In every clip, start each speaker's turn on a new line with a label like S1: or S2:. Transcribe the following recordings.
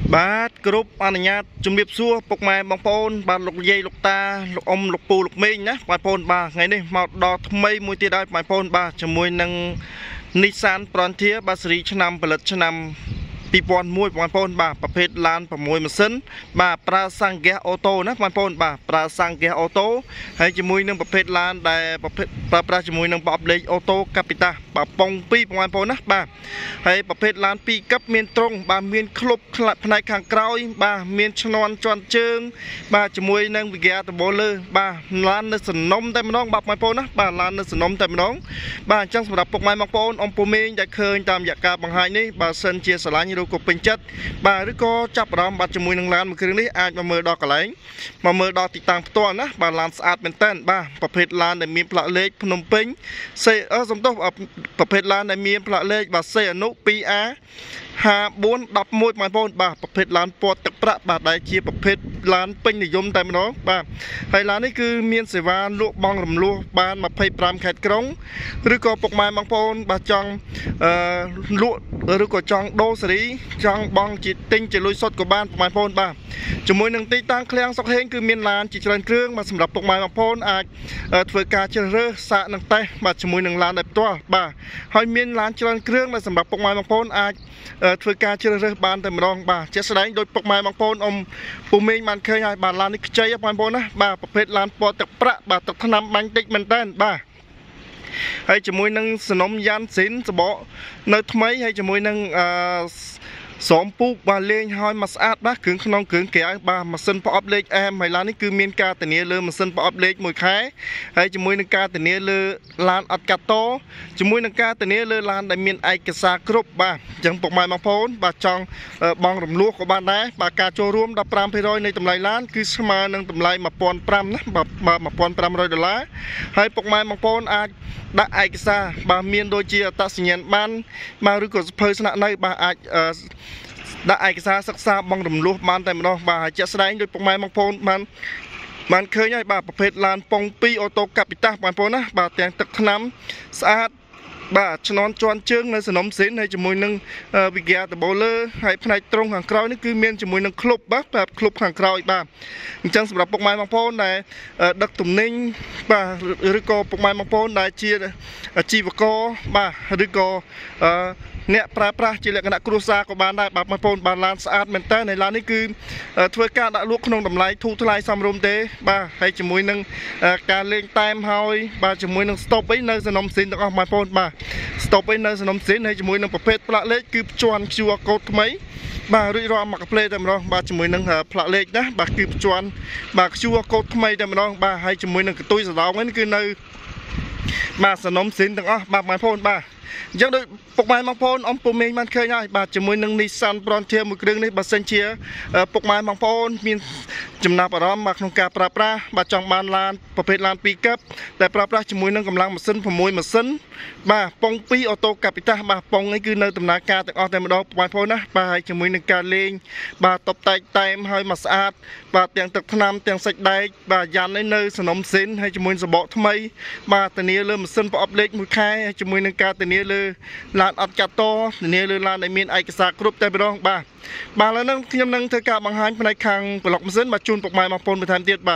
S1: បាទគ្រប់អនុញ្ញាតជំរាបសួរពុកម៉ែបងប្អូនបាទលោកយាយលោកតាលោកអ៊ំលោកពូលោកមេងណាបងប្អូនបាទថ្ងៃនេះមកដល់ថ្មីមួយទៀតហើយបងប្អូនបាទជាមួយនឹង Nissan Frontier បាទស៊េរីឆ្នាំផលិតឆ្នាំ2001បងប្អូនបាទប្រភេទឡាន6ម៉ាស៊ីនបាទប្រើសាំងហ្គាសអូតូណាបងប្អូនបាទប្រើសាំងហ្គាសអូតូហើយជាមួយនឹងប្រភេទឡានដែលប្រភេទប្រើប្រាស់ជាមួយនឹងប្រអប់លេខអូតូកាពីតាបាទប៉ុង2បងប្អូនណាបាទហើយប្រភេទឡាន2កឹបមានត្រង់បាទមានឃ្លុបផ្នែកខាងក្រោយបាទមានឈ្នាន់ជាន់ជើងបាទជាមួយនឹងវិគាដំបូលលើបាទឡាននៅសំណុំតែម្ដងបាទបងប្អូនណាបាទឡាននៅសំណុំតែម្ដងបាទអញ្ចឹងសម្រាប់ពុកម៉ែបងប្អូនអ៊ំពូមេងដែលឃើញតាមរយៈការបង្ហាញនេះបើសិនជាស្រឡាញ់ក៏ពេញចិត្តបាទឬក៏ចាប់អារម្មណ៍បាទជាមួយនឹងឡានមួយគ្រឿងនេះអាចមកមើលដល់កន្លែងមកមើលដល់ទីតាំងផ្ទាល់ណាបាទឡានស្អាតមែនតើបាទប្រភេទឡានដែលមានផ្លាកលេខភ្នំពេញសំទោសប្រភេទឡានដែលមានផ្លាកលេខបាទសេអនុ 2A 5411បងប្អូនបាទប្រភេទឡានពណ៌ទឹកប្រាក់បាទដែលជាប្រភេទឡានពេញនិយមតែម្ដងបាទហើយឡាននេះគឺមានសេវាលក់បង់រំលោះបាន25ខេត្តក្រុងឬក៏ពុកម៉ែបងប្អូនបាទចង់លក់ឬក៏ចង់ដូរសេរីចង់បង់ជាទិញជាលុយសុទ្ធក៏បានបងប្អូនបាទជាមួយនឹងទីតាំងឃ្លាំងសុកហេងគឺមានឡានជាច្រើនគ្រឿងបាទសម្រាប់ពុកម៉ែបងប្អូនអាចធ្វើការជ្រើសរើសសាកនឹងតេស្តបាទជាមួយនឹងឡានដោយផ្ទាល់បាទហើយមានឡានច្រើនគ្រឿងបាទសម្រាប់ពុកម៉ែបងប្អូនអាចធ្វើការជ្រើសរើសបានតែម្ដងបាទជាក់ស្ដែងដោយពុកម៉ែបងប្អូនអ៊ំពូមេងបានឃើញហើយបាទឡាននេះខ្ចីបងប្អូនណាបាទប្រភេទឡានពណ៌ទឹកប្រាក់បាទទឹកថ្នាំបាញ់តិចមែនតើបាទហើយជាមួយនឹងសំណុំយ៉ាន់ស៊ីនសបកនៅថ្មីហើយជាមួយនឹងស្រោមពូកបាទលេងហើយមកស្អាតបាទគ្រឿងក្នុងគ្រឿងក្រៅបាទម៉ាស៊ីនប្រអប់លេខអែមហើយឡាននេះគឺមានការធានាលើម៉ាស៊ីនប្រអប់លេខ1ខែហើយជាមួយនឹងការធានាលើឡានអត់កាត់តជាមួយនឹងការធានាលើឡានដែលមានឯកសារគ្រប់បាទអញ្ចឹងពុកម៉ែបងប្អូនបាទចង់បង់រំលោះក៏បានដែរបាទការចូលរួម15%នៃតម្លៃឡានគឺស្មើនឹងតម្លៃ1500ណាបាទ$1500ហើយពុកម៉ែបងប្អូនអាចដាក់ឯកសារបាទមានដូចជាអត្តសញ្ញាណប័ណ្ណបាទឬក៏សភៅស្នាក់នៅបាទអាចដាក់ឯកសារសិក្សាបង់រំលោះបានតែម្ដងបាទហើយជាក់ស្ដែងដោយពុកម៉ែបងប្អូនបានឃើញហើយបាទប្រភេទឡានប៉ុង2អូតូកាពីតាបងប្អូនណាបាទទាំងទឹកថ្នាំស្អាតបាទឈ្នាន់ជាន់ជើងនៅសំណុំស៊ីនហើយជាមួយនឹងវិគាដំបូលលើហើយផ្នែកត្រង់ខាងក្រោយនេះគឺមានជាមួយនឹងឃ្លុបបាទឃ្លុបខាងក្រោយបាទអញ្ចឹងសម្រាប់ពុកម៉ែបងប្អូនដែលដឹកទំនិញបាទឬក៏ពុកម៉ែបងប្អូនដែលជាអាជីវករបាទឬក៏អ្នកប្រើប្រាស់ជាលក្ខណៈគ្រួសារក៏បានដែរបាទបងប្អូនបានឡានស្អាតមែនតើនៅឡាននេះគឺធ្វើការដាក់លក់ក្នុងតម្លៃធូរថ្លៃសមរម្យទេបាទហើយជាមួយនឹងការលេងតែមហើយបាទជាមួយនឹងស្តុបអីនៅសំណុំស៊ីនទាំងអស់បងប្អូនបាទស្តុបអីនៅសំណុំស៊ីនហើយជាមួយនឹងប្រភេទផ្លាកលេខគឺភ្ជាន់ QR code ថ្មីបាទរួចរាល់មកកាផ្លេតែម្ដងបាទជាមួយនឹងផ្លាកលេខណាបាទគឺភ្ជាន់បាទ QR code ថ្មីតែម្ដងបាទហើយជាមួយនឹងកន្ទុយសណ្ដោងនេះគឺនៅបាទសំណុំស៊ីនទាំងអស់បាទបងប្អូនបាទអញ្ចឹងដូចពុកម៉ែបងប្អូនអ៊ំពូមេងបានឃើញហើយបាទជាមួយនឹង Nissan Frontier មួយគ្រឿងនេះបើសិនជាពុកម៉ែបងប្អូនមានចំណាប់អារម្មណ៍បាទក្នុងការប្រើប្រាស់បាទចង់បានឡានប្រភេទឡាន2កឹបតែប្រើប្រាស់ជាមួយនឹងកម្លាំងម៉ាស៊ីន6ម៉ាស៊ីនបាទប៉ុង2អូតូកាពីតាបាទប៉ុងនេះគឺនៅដំណើរការទាំងអស់តែម្ដងបងប្អូនណាបាទហើយជាមួយនឹងការលេងបាទតុបតែងហើយមកស្អាតបាទទាំងទឹកថ្នាំទាំងសាច់ដែកបាទយ៉ាន់នេះនៅសំណុំស៊ីនហើយជាមួយសបកថ្មីបាទធានាលើម៉ាស៊ីនប្រអប់លេខ1ខែហើយជាមួយនឹងការធានាលើឡានអត់កាត់តធានាលើឡានដែលមានឯកសារគ្រប់តែម្ដងបាទឥឡូវហ្នឹងខ្ញុំនឹងធ្វើការបង្ហាញផ្នែកខាងប្លុកម៉ាស៊ីនបាទជូនពុកម៉ែបងប្អូនបន្ថែមទៀត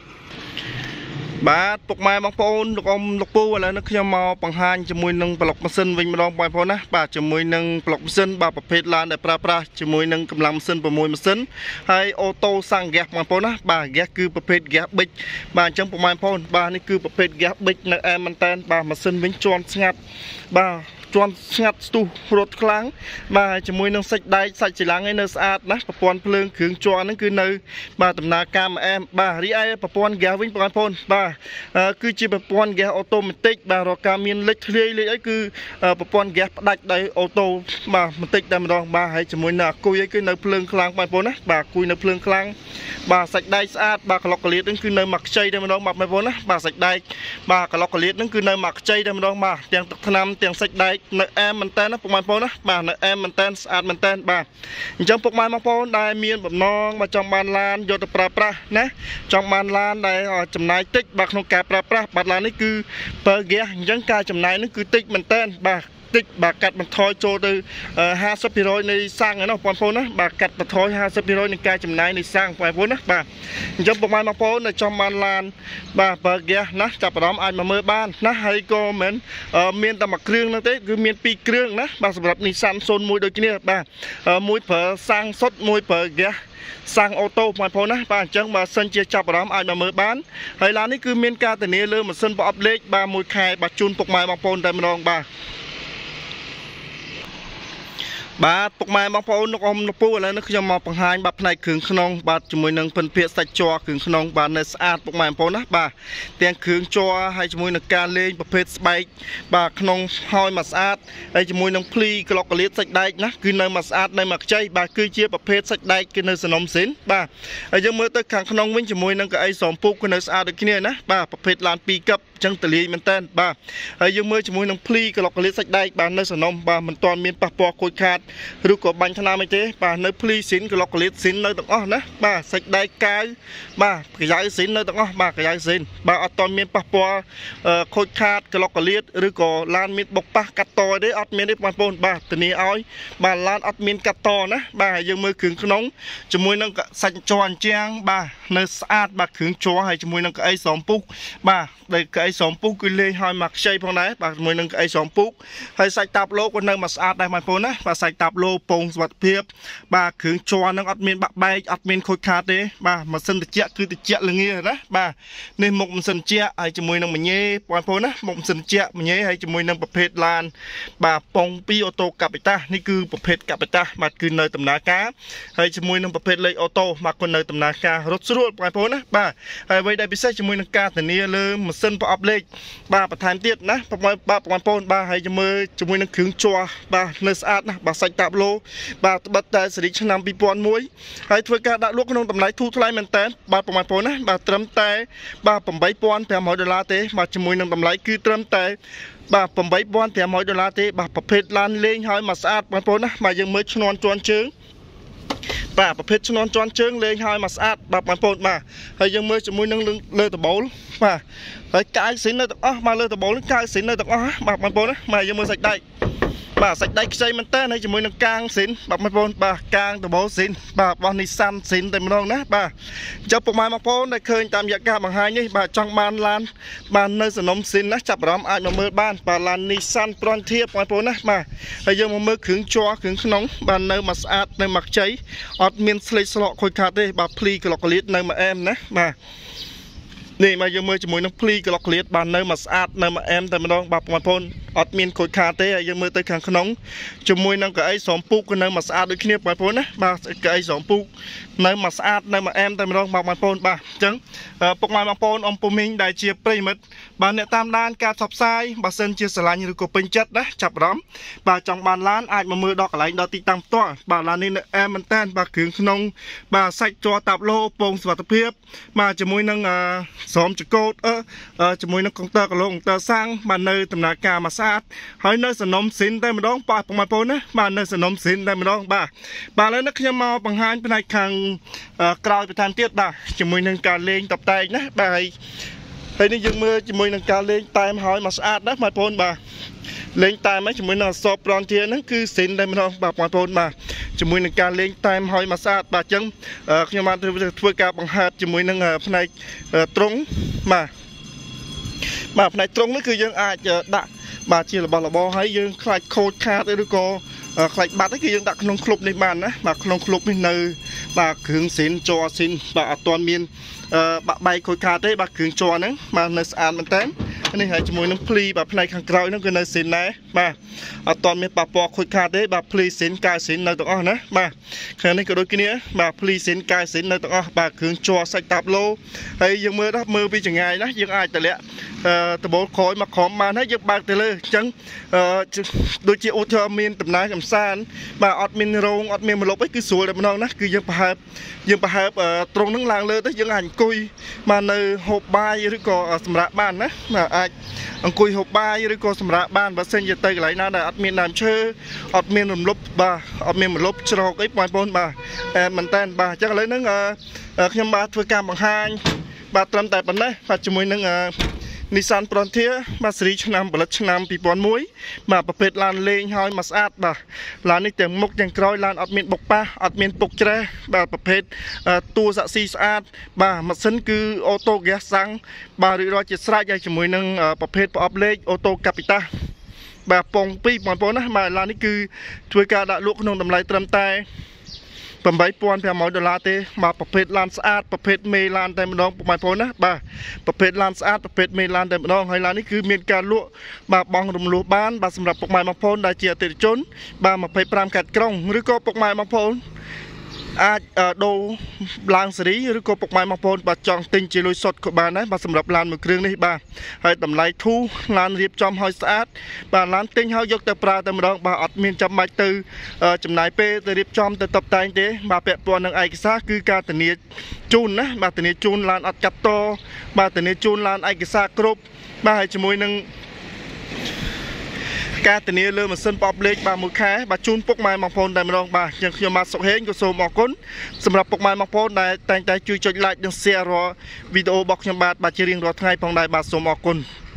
S1: បាទពុកម៉ែបងប្អូនលោកអ៊ំលោកពូឥឡូវនេះខ្ញុំមកបង្ហាញជាមួយនឹងប្លុកម៉ាស៊ីនវិញម្ដងបងប្អូនណាបាទជាមួយនឹងប្លុកម៉ាស៊ីនបាទប្រភេទឡានដែលប្រើប្រាស់ជាមួយនឹងកម្លាំងម៉ាស៊ីន6ម៉ាស៊ីនហើយអូតូសាំងហ្គាសបងប្អូនណាបាទហ្គាសគឺប្រភេទហ្គាសប៊ិចបាទអញ្ចឹងពុកម៉ែបងប្អូនបាទនេះគឺប្រភេទហ្គាសប៊ិចនៅអែមមែនតើបាទម៉ាស៊ីនវិញជាន់ស្ងាត់បាទជាន់ស្ងាត់ស្ទុះរត់ខ្លាំងបាទជាមួយនឹងសាច់ដែកសាច់ច្រឡំងឯនៅស្អាតណាស់ប្រព័ន្ធភ្លើងគ្រឿងជាន់ហ្នឹងគឺនៅបាទដំណើរការមកអែមបាទរីឯប្រព័ន្ធហ្គាសវិញបងប្អូនបាទគឺជាប្រព័ន្ធហ្គាសអូតូម៉ាទិកបាទរកការមានលេខធ្លាយលេខអីគឺប្រព័ន្ធហ្គាសផ្ដាច់ដោយអូតូបាទម៉ាទិកតែម្ដងបាទហើយជាមួយនឹងអាគុយអីគឺនៅភ្លើងខ្លាំងបងប្អូនណាបាទអាគុយនៅភ្លើងខ្លាំងបាទសាច់ដែកស្អាតបាទក្លុកកលៀតហ្នឹងគឺនៅមកខ្ចីតែម្ដងបាទបងប្អូនណាបាទសាច់ដែកបាទក្លុកកលៀតហ្នឹងគឺនៅមកខ្ចីតែម្ដងបាទទាំងទឹកថ្នាំទាំងសាច់ដែកនៅអែមមែនតើណាពុកម៉ែបងប្អូនណាបាទនៅអែមមែនតើស្អាតមែនតើបាទអញ្ចឹងពុកម៉ែបងប្អូនដែលមានបំណងបាទចង់បានឡានយកទៅប្រើប្រាស់ណាចង់បានឡានដែលចំណាយតិចបាទក្នុងការប្រើប្រាស់បាទឡាននេះគឺបើហ្គាសអញ្ចឹងការចំណាយនេះគឺតិចមែនតើបាទតិចបាទកាត់បន្ថយចូលទៅ 50% នៃសាំងហ្នឹងបងប្អូនណាបាទកាត់បន្ថយ 50% នៃការចំណាយនៃសាំងបងប្អូនណាបាទអញ្ចឹងពុកម៉ែបងប្អូននៅចំបានឡានបាទបើហ្គាសណាចាប់អារម្មណ៍អាចមកមើលបានណាហើយក៏មិនមានតែមួយគ្រឿងហ្នឹងទេគឺមាន2គ្រឿងណាបាទសម្រាប់ Nissan 01ដូចគ្នាបាទមួយប្រើសាំងសុទ្ធមួយប្រើហ្គាសសាំងអូតូបងប្អូនណាបាទអញ្ចឹងបើសិនជាចាប់អារម្មណ៍អាចមកមើលបានហើយឡាននេះគឺមានការធានាលើម៉ាស៊ីនប្រអប់លេខបាទមួយខែបាទជូនពុកម៉ែបងប្អូនតែម្ដងបាទបាទពុកម៉ែបងប្អូនលោកអ៊ំលោកពូឥឡូវនេះខ្ញុំមកបង្ហាញបាទផ្នែកគ្រឿងក្នុងបាទជាមួយនឹងពិនភាគសាច់ជ័រគ្រឿងក្នុងបាទនៅស្អាតពុកម៉ែបងប្អូនណាបាទទាំងគ្រឿងជ័រហើយជាមួយនឹងការលេងប្រភេទស្បែកបាទក្នុងហើយមកស្អាតហើយជាមួយនឹងភ្លីក្លុកកលៀតសាច់ដែកណាគឺនៅមកស្អាតនៅមកខ្ចីបាទគឺជាប្រភេទសាច់ដែកគឺនៅសំណុំស៊ីនបាទហើយយើងមើលទៅខាងក្នុងវិញជាមួយនឹងកៅអីស្រោមពូកគឺនៅស្អាតដូចគ្នាណាបាទប្រភេទឡាន2កឹបចឹងតលាយមែនតើបាទហើយយើងមើលជាមួយនឹងភ្លីក្លុកកលៀតសាច់ដែកបាទនៅសំណុំបាទមិនទាន់មានប៉ះពាល់ខូចខាតឬក៏បាញ់ថ្នាំអីទេបាទនៅភ្លីស៊ីនក្លុកកលៀតស៊ីននៅទាំងអស់ណាបាទសាច់ដែកកាវបាទកាយ៉ៅស៊ីននៅទាំងអស់បាទកាយ៉ៅស៊ីនបាទអត់ទាន់មានប៉ះពាល់ខូចខាតក្លុកកលៀតឬក៏ឡានមានបុកប៉ះកាត់តទេអត់មានទេបងប្អូនបាទធានាឲ្យបាទឡានអត់មានកាត់តណាបាទយើងមើលគ្រឿងក្នុងជាមួយនឹងសាច់ជ័រអញ្ចាំងបាទនៅស្អាតបាទគ្រឿងជ័រហើយជាមួយនឹងកៅអីស្រោមពូកបាទដែលកៅអីស្រោមពូកគឺលេងឲ្យមកខ្ចីផងដែរបាទជាមួយនឹងកៅអីស្រោមពូកហើយសាច់តាប់ឡូក៏នៅមកស្អាតដែរបងប្អូនណាបាទសាច់តាប់ឡូពងសុវត្ថិភាពបាទគ្រឿងជ័រនឹងអត់មានបាក់បែកអត់មានខូចខាតទេបាទម៉ាស៊ីនត្រជាក់គឺត្រជាក់ល្ងាណាបាទនេះមុខម៉ាស៊ីនត្រជាក់ហើយជាមួយនឹងមញេបងប្អូនណាមុខម៉ាស៊ីនត្រជាក់មញេហើយជាមួយនឹងប្រភេទឡានបាទប៉ុង2អូតូកាពីតានេះគឺប្រភេទកាពីតាបាទគឺនៅដំណើរការហើយជាមួយនឹងប្រភេទលេខអូតូបាទក៏នៅដំណើរការរត់ស្រួលបងប្អូនណាបាទហើយអ្វីដែលពិសេសជាមួយនឹងការធានាលើម៉ាស៊ីនប្រអប់លេខបាទបន្ថែមទៀតណាបាទបងប្អូនបាទហើយជាមួយនឹងគ្រឿងជ័របាទនៅស្អាតណាបាទសាច់តាប់ឡូបាទបិទតែសេរីឆ្នាំ2001ហើយធ្វើការដាក់លក់ក្នុងតម្លៃធូរថ្លៃមែនតើបាទបងប្អូនណាបាទត្រឹមតែបាទ$8,500ទេបាទជាមួយនឹងតម្លៃគឺត្រឹមតែបាទ$8,500ទេបាទប្រភេទឡានលេងហើយមកស្អាតបងប្អូនណាបាទយើងមើលឈ្នាន់ជន់ជើងបាទប្រភេទឈ្នាន់ជន់ជើងលេងហើយមកស្អាតបាទបងប្អូនបាទហើយយើងមើលជាមួយនឹងលើដបូលបាទហើយកាយស៊ីននៅទាំងអស់មកលើដបូលកាយស៊ីននៅទាំងអស់បាទបងប្អូនណាបាទយើងមើលសាច់ដែកបាទសាច់ដែកខ្ចីមែនតើហើយជាមួយនឹងកាងស៊ីនបាទបងប្អូនបាទកាងដបូលស៊ីនបាទរបស់ Nissan ស៊ីនតែម្ដងណាបាទចាំពុកម៉ែបងប្អូនដែលឃើញតាមរយៈការបង្ហាញនេះបាទចង់បានឡានបាទនៅសំណុំស៊ីនណាចាប់អារម្មណ៍អាចមកមើលបានបាទឡាន Nissan Frontier បងប្អូនណាបាទហើយយើងមកមើលគ្រឿងជ័រគ្រឿងក្នុងបាទនៅមកស្អាតនៅមកខ្ចីអត់មានស្លេកស្លកខូចខាតទេបាទភ្លីក្លុកកលៀតនៅមកអែមណាបាទនេះមកយើងមើលជាមួយនឹងភ្លីក្លុកកលៀតបាទនៅមកស្អាតនៅមកអែមតែម្ដងបាទបងប្អូនអត់មានខូចខាតទេហើយយើងមើលទៅខាងក្នុងជាមួយនឹងកៅអីស្រោមពូកក៏នៅមកស្អាតដូចគ្នាបងប្អូនណាបាទកៅអីស្រោមពូកនៅមកស្អាតនៅមកអែមតែម្ដងបងប្អូនបាទអញ្ចឹងពុកម៉ែបងប្អូនអ៊ំពូមីងដែលជាប្រិមិត្តបាទអ្នកតាមដានការផ្សព្វផ្សាយបើសិនជាស្រឡាញ់ឬក៏ពេញចិត្តណាចាប់អារម្មណ៍បាទចង់បានឡានអាចមកមើលដល់កន្លែងដល់ទីតាំងផ្ទាល់បាទឡាននេះនៅអែមមែនតើបាទគ្រឿងក្នុងបាទសាច់ជ័រតាប់ឡូពងសុវត្ថិភាពបាទជាមួយនឹងស្រោមចកោតជាមួយនឹងកុងទ័រកឡុងកុងទ័រសាំងបាទនៅដំណើរការមកស្អាតហើយនៅសំណុំស៊ីនតែម្ដងបាទបងប្អូនណាបាទនៅសំណុំស៊ីនតែម្ដងបាទឥឡូវនេះខ្ញុំមកបង្ហាញផ្នែកខាងក្រោយបន្ថែមទៀតបាទជាមួយនឹងការលេងតបតែងណាបាទហើយនេះយើងមើលជាមួយនឹងការលេងតែមហើយមកស្អាតណាបងប្អូនបាទលេងតែមជាមួយនឹងអសបប្រនធាហ្នឹងគឺស៊ីនតែម្ដងបាទបងប្អូនបាទជាមួយនឹងការលេងតែមហើយមកស្អាតបាទអញ្ចឹងខ្ញុំបានធ្វើការបង្ហាត់ជាមួយនឹងផ្នែកត្រង់បាទផ្នែកត្រង់នេះគឺយើងអាចដាក់បាទជារបស់របរហើយយើងខ្លាចខូចខាតឬក៏ខ្លាចបាត់គឺយើងដាក់ក្នុងក្លុបនេះបានណាបាទក្នុងក្លុបនេះនៅបាទគ្រឿងស៊ីនជ័រស៊ីនបាទអត់ទាន់មានបាក់បែកខូចខាតទេបាទគ្រឿងជ័រហ្នឹងបាទនៅស្អាតមែនតើនេះហើយជាមួយនឹងភ្លីបាទផ្នែកខាងក្រោយហ្នឹងគឺនៅស៊ីនដែរបាទអត់ទាន់មានប៉ះពាល់ខូចខាតទេបាទភ្លីស៊ីនកាយស៊ីននៅទាំងអស់ណាបាទខាងនេះក៏ដូចគ្នាបាទភ្លីស៊ីនកាយស៊ីននៅទាំងអស់បាទគ្រឿងជ័រសាច់តាប់ឡូហើយយើងមើលពីចង្ងាយណាយើងអាចតម្លាក់ដបូលក្រោយមកក្រោមបានហើយយើងបើកទៅលើអញ្ចឹងដូចជាឧទាហរណ៍មានដំណើរកំសាន្តបាទអត់មានរោងអត់មានម្លប់អីគឺស្រួលតែម្ដងណាគឺយើងប្រហែលត្រង់ហ្នឹងឡើងលើទៅយើងអាចអង្គុយបាទនៅហូបបាយឬក៏សម្រាប់បានណាបាទអាចអង្គុយហូបបាយឬក៏សម្រាប់បានបើសិនជាទៅកន្លែងណាដែលអត់មានដើមឈើអត់មានរំលប់បាទអត់មានម្លប់ច្រកអីបងប្អូនបាទមែនតើបាទអញ្ចឹងឥឡូវហ្នឹងខ្ញុំបាទធ្វើការបង្ហាញបាទត្រឹមតែប៉ុណ្ណេះបាទជាមួយនឹង Nissan Frontier បាទស៊េរីឆ្នាំផលិតឆ្នាំ2001បាទប្រភេទឡានលេងហើយមកស្អាតបាទឡាននេះទាំងមុខទាំងក្រោយឡានអត់មានបុកប៉ះអត់មានពុកច្រេះបាទប្រភេទតួសាក់ស៊ីស្អាតបាទម៉ាស៊ីនគឺអូតូហ្គាសសាំងបាទរួចរាល់ជាស្រេចហើយជាមួយនឹងប្រភេទប្រអប់លេខអូតូកាពីតាបាទពង2បងប្អូនណាបាទឡាននេះគឺធ្វើការដាក់លក់ក្នុងតម្លៃត្រឹមតែ$8,500ទេបាទប្រភេទឡានស្អាតប្រភេទមេឡានតែម្ដងបងប្អូនណាបាទប្រភេទឡានស្អាតប្រភេទមេឡានតែម្ដងហើយឡាននេះគឺមានការលក់បាទបង់រំលោះបានបាទសម្រាប់ពុកម៉ែបងប្អូនដែលជាអតិថិជនបាទ25កាត់ក្រុងឬក៏ពុកម៉ែបងប្អូនអាចដូរឡើងស៊េរីឬក៏ពុកម៉ែបងប្អូនបាទចង់ទិញជាលុយសុទ្ធក៏បានដែរបាទសម្រាប់ឡានមួយគ្រឿងនេះបាទហើយតម្លៃធូរឡានរៀបចំឲ្យស្អាតបាទឡានទិញហើយយកទៅប្រើតែម្ដងបាទអត់មានចាំបាច់ទៅចំណាយពេលទៅរៀបចំទៅតុបតែងទេបាទពាក់ព័ន្ធនឹងឯកសារគឺការធានាជូនណាបាទធានាជូនឡានអត់កាត់តបាទធានាជូនឡានឯកសារគ្រប់បាទហើយជាមួយនឹងការធានាលើម៉ាស៊ីនប្រអប់លេខបាទមួយខែបាទជូនពុកម៉ែបងប្អូនតែម្ដងបាទចឹងខ្ញុំបាទសុកហេងក៏សូមអរគុណសម្រាប់ពុកម៉ែបងប្អូនដែលតែងតែជួយចុច like និង share រាល់វីដេអូរបស់ខ្ញុំបាទជារៀងរាល់ថ្ងៃផងដែរបាទសូមអរគុណ